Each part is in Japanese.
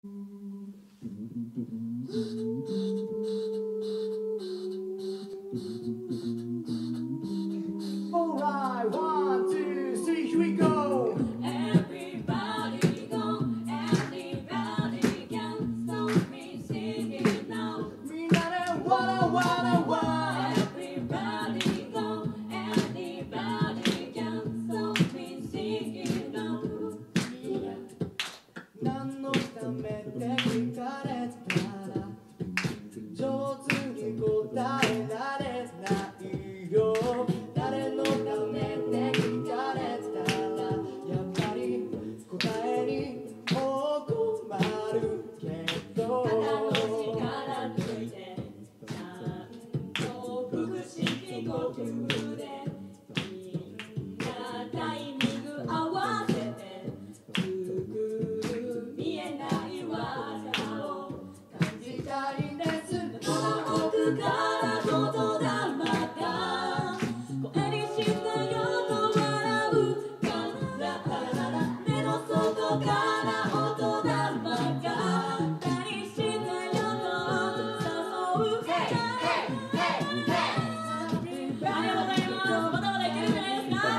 Alright, 1, 2, 3, here we go. Everybody go, everybody can stop me singing now. みんなでわらわらわ。 Everybody go, everybody can stop me singing now. 何のためって聞かれたら上手に答えられないよ。誰のためって聞かれたらやっぱり答えに困るけど。 肩の力抜いてちゃんと腹式呼吸でみんなタイミング合わせて作る見えない技を感じたいんです。奥から言霊が声にしてよと笑うから目の外から音霊が何してよと誘う。ありがとうございます。まだまだいけるんじゃないですか。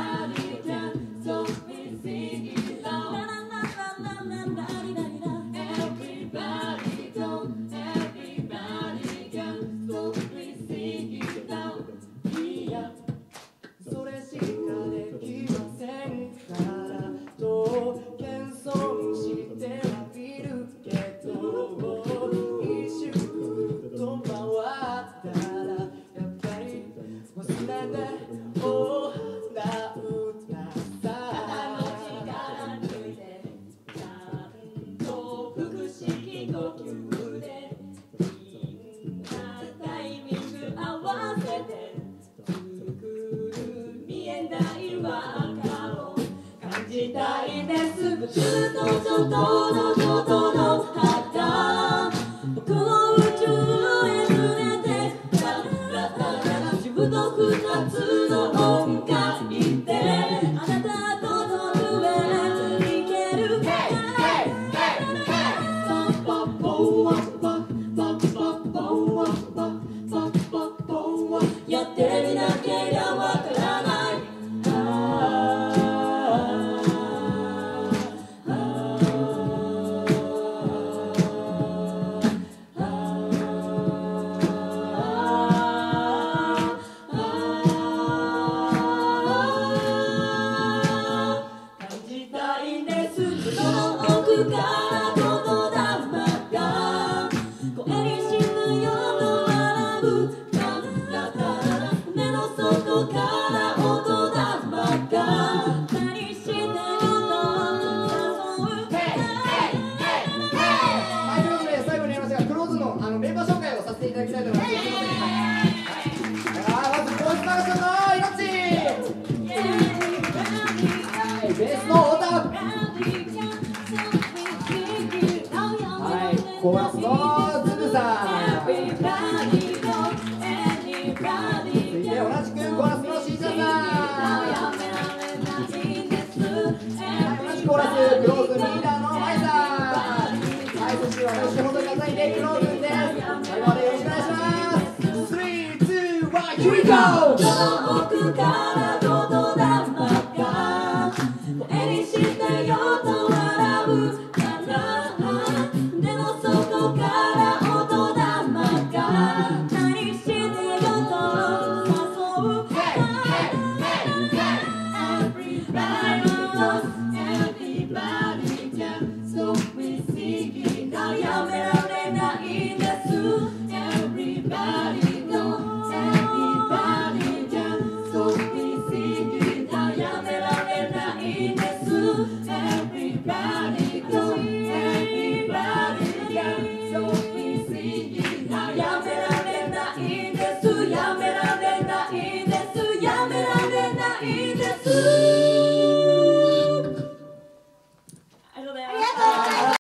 それしかできませんからと謙遜してはみるけど一周くると回ったらやっぱり忘れておらうな肩のさ。 力抜いてちゃんと腹式呼吸でみんなタイミング合わせて作る見えない輪っかを感じたいです。宇宙と外の外の肌僕の宇宙へ触れて自分の二つの音階であなたとの上に行けるやってみなけりゃわからない。感じたいんです。その奥から言霊が声にしてよと笑うから目の外から音霊が何してよと誘う。 はい、ということで最後になりますがクローズのメンバー紹介をさせていただきたいと思います。まずボイスパーカッションのイノッチ、はい、ベースの太田、はい、コーラスのつぶさん、続いて同じくコーラスのしんちゃんさん、はい、同じコーラスクローズリーダーのまいさん、はい、そして私本当に高いレイクローズです。最後までよろしくお願いします。3、2、1、here we go! その奥から言霊が声にしてよと笑うから目の外から音霊が何してよと誘う。Everybody can stop me singing now. やめられないんです。Everybody go, everybody can stop me singing now. やめられないんです。Everybody go, everybody can stop me singing now.